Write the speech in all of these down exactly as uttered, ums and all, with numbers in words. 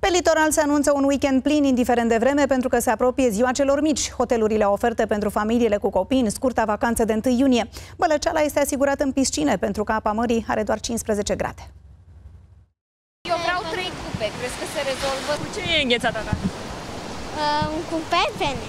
Pe litoral se anunță un weekend plin, indiferent de vreme, pentru că se apropie ziua celor mici. Hotelurile au oferte pentru familiile cu copii în scurta vacanță de întâi iunie. Bălăceala este asigurată în piscine, pentru că apa mării are doar cincisprezece grade. Eu vreau trei cupe, crezi că se rezolvă? Cu ce e înghețata ta? Uh, un cu pepene.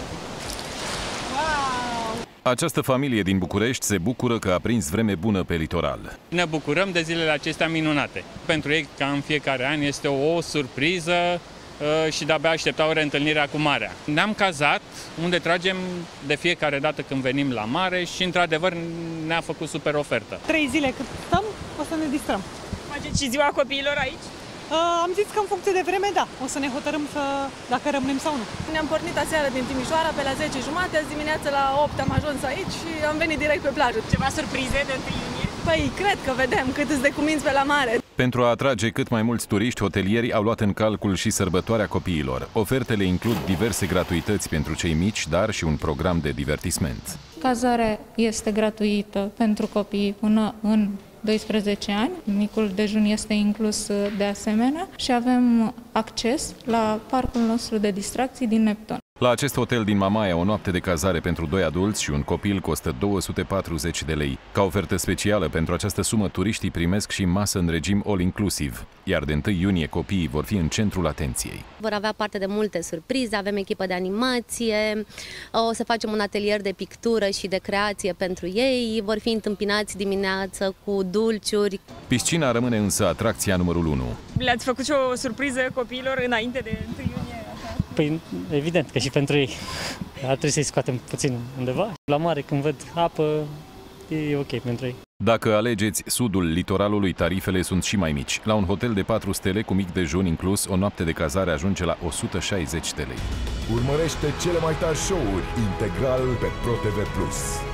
Wow! Această familie din București se bucură că a prins vreme bună pe litoral. Ne bucurăm de zilele acestea minunate. Pentru ei, ca în fiecare an, este o surpriză și de-abia așteptau reîntâlnirea cu marea. Ne-am cazat unde tragem de fiecare dată când venim la mare și, într-adevăr, ne-a făcut super ofertă. Trei zile cât stăm, o să ne distrăm. Faceți și ziua copiilor aici? Uh, am zis că în funcție de vreme, da, o să ne hotărâm să, dacă rămânem sau nu. Ne-am pornit aseară din Timișoara pe la zece jumate, azi dimineața la opt am ajuns aici și am venit direct pe plajă. Ceva surprize de întâi iunie? Păi, cred că vedem cât îți de cuminți pe la mare. Pentru a atrage cât mai mulți turiști, hotelierii au luat în calcul și sărbătoarea copiilor. Ofertele includ diverse gratuități pentru cei mici, dar și un program de divertisment. Cazarea este gratuită pentru copii până în doisprezece ani, micul dejun este inclus de asemenea și avem acces la parcul nostru de distracții din Neptun. La acest hotel din Mamaia, o noapte de cazare pentru doi adulți și un copil costă două sute patruzeci de lei. Ca ofertă specială, pentru această sumă, turiștii primesc și masă în regim all-inclusiv, iar de întâi iunie copiii vor fi în centrul atenției. Vor avea parte de multe surprize, avem echipă de animație, o să facem un atelier de pictură și de creație pentru ei, vor fi întâmpinați dimineață cu dulciuri. Piscina rămâne însă atracția numărul unu. Le-ați făcut și o surpriză copiilor înainte de întâi iunie? Păi, evident că și pentru ei. Ar trebui să-i scoatem puțin undeva. La mare, când văd apă, e ok pentru ei. Dacă alegeți sudul litoralului, tarifele sunt și mai mici. La un hotel de patru stele cu mic dejun inclus, o noapte de cazare ajunge la o sută șaizeci de lei. Urmărește cele mai tari show-uri integral pe ProTV plus.